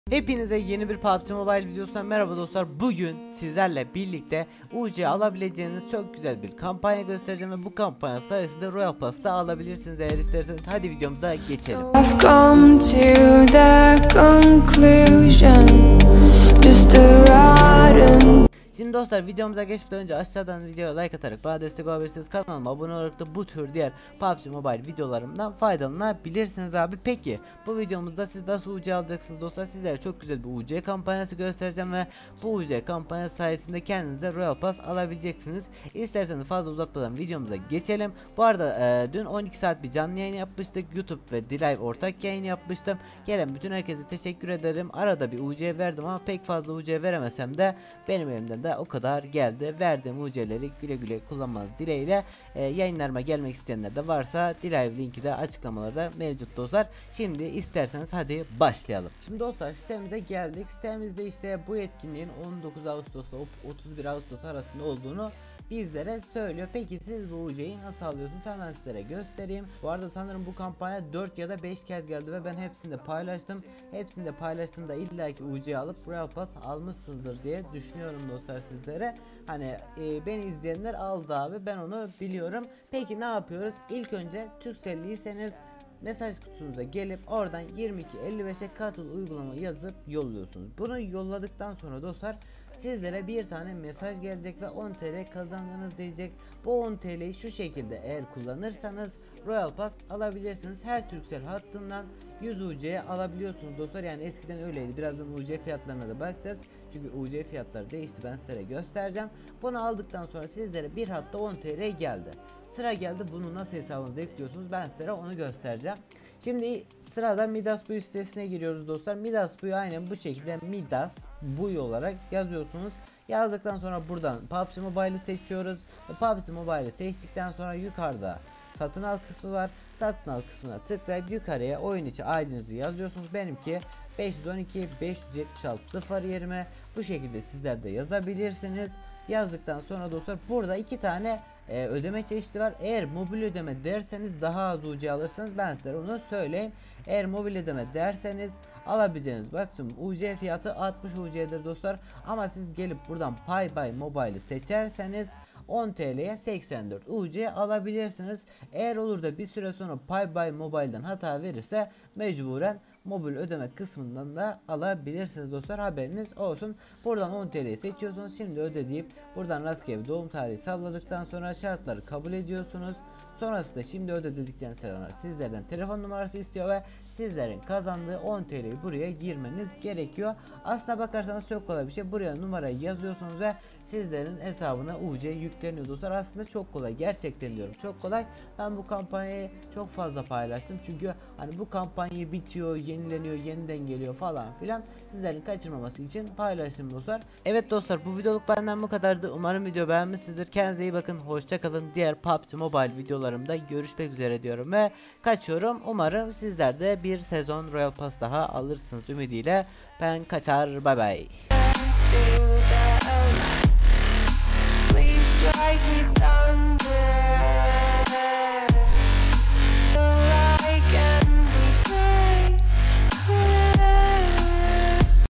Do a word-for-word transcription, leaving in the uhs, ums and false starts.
Hepinize yeni bir P U B G Mobile videosundan merhaba dostlar. Bugün sizlerle birlikte U C alabileceğiniz çok güzel bir kampanya göstereceğim ve bu kampanya sayesinde Royal Pass'ta alabilirsiniz eğer isterseniz. Hadi videomuza geçelim. I've come to the conclusion, just a rotten... Şimdi dostlar videomuza geçmeden önce aşağıdan videoya like atarak bana destek olabilirsiniz. Kanalıma abone olarak da bu tür diğer P U B G Mobile videolarımdan faydalanabilirsiniz abi. Peki bu videomuzda siz nasıl U C alacaksınız dostlar? Sizlere çok güzel bir U C kampanyası göstereceğim ve bu U C kampanyası sayesinde kendinize Royal Pass alabileceksiniz. İsterseniz fazla uzatmadan videomuza geçelim. Bu arada e, dün on iki saat bir canlı yayın yapmıştık. YouTube ve D-Live ortak yayın yapmıştım. Gelen bütün herkese teşekkür ederim. Arada bir U C verdim ama pek fazla U C veremesem de benim elimden de o kadar geldi. Verdiğim U C'leri güle güle kullanmanız dileğiyle. E, yayınlarıma gelmek isteyenler de varsa D-Live linki de açıklamalarda mevcut dostlar. Şimdi isterseniz hadi başlayalım. Şimdi dostlar sitemize geldik. Sitemizde işte bu etkinliğin on dokuz Ağustos'la otuz bir Ağustos arasında olduğunu bizlere söylüyor. Peki siz bu U C'yi nasıl alıyorsunuz? Hemen sizlere göstereyim. Bu arada sanırım bu kampanya dört ya da beş kez geldi ve ben hepsini de paylaştım. Hepsini de paylaştığımda illaki U C'yi alıp Royal Pass almışsınızdır diye düşünüyorum dostlar sizlere. Hani e, beni izleyenler aldı abi, ben onu biliyorum. Peki ne yapıyoruz? İlk önce Turkcell'liyseniz mesaj kutunuza gelip oradan yirmi iki elli beşe katıl uygulama yazıp yolluyorsunuz. Bunu yolladıktan sonra dostlar sizlere bir tane mesaj gelecek ve on T L kazandınız diyecek. Bu on T L'yi şu şekilde eğer kullanırsanız Royal Pass alabilirsiniz. Her Turkcell hattından yüz U C alabiliyorsunuz dostlar. Yani eskiden öyleydi. Birazdan U C fiyatlarına da bakacağız. Çünkü U C fiyatları değişti. Ben size göstereceğim. Bunu aldıktan sonra sizlere bir hatta on T L geldi. Sıra geldi. Bunu nasıl hesabınıza ekliyorsunuz? Ben size onu göstereceğim. Şimdi sırada Midas Buy sitesine giriyoruz dostlar. Midas Buy aynen bu şekilde Midas Buy olarak yazıyorsunuz. Yazdıktan sonra buradan P U B G Mobile'ı seçiyoruz. P U B G Mobile'ı seçtikten sonra yukarıda satın al kısmı var. Satın al kısmına tıklayıp yukarıya oyun içi I D'nizi yazıyorsunuz. Benimki beş yüz on iki beş yüz yetmiş altı sıfır yirmi, bu şekilde sizler de yazabilirsiniz. Yazdıktan sonra dostlar burada iki tane e, ödeme çeşidi var. Eğer mobil ödeme derseniz daha az U C alırsınız. Ben size onu söyleyeyim. Eğer mobil ödeme derseniz alabileceğiniz maksimum U C fiyatı altmış U C'dir dostlar. Ama siz gelip buradan Pay by Mobile'ı seçerseniz on T L'ye seksen dört U C alabilirsiniz. Eğer olur da bir süre sonra Pay by Mobile'dan hata verirse mecburen mobil ödeme kısmından da alabilirsiniz dostlar, haberiniz olsun. Buradan on T L'yi seçiyorsunuz. Şimdi öde deyip buradan rastgele doğum tarihi salladıktan sonra şartları kabul ediyorsunuz. Sonrasında şimdi öde dedikten sonra sizlerden telefon numarası istiyor ve sizlerin kazandığı on T L'yi buraya girmeniz gerekiyor. Aslına bakarsanız çok kolay bir şey. Buraya numarayı yazıyorsunuz ve sizlerin hesabına U C yükleniyor dostlar. Aslında çok kolay, gerçekten diyorum çok kolay. Ben bu kampanyayı çok fazla paylaştım çünkü hani bu kampanya bitiyor, yenileniyor, yeniden geliyor falan filan, sizlerin kaçırmaması için paylaştım dostlar. Evet dostlar, bu videoluk benden bu kadardı. Umarım video beğenmişsinizdir. Kendinize iyi bakın, hoşça kalın. Diğer P U B G Mobile videolarımda görüşmek üzere diyorum ve kaçıyorum. Umarım sizler de bir sezon Royal Pass daha alırsınız ümidiyle. Ben kaçar, bay bay.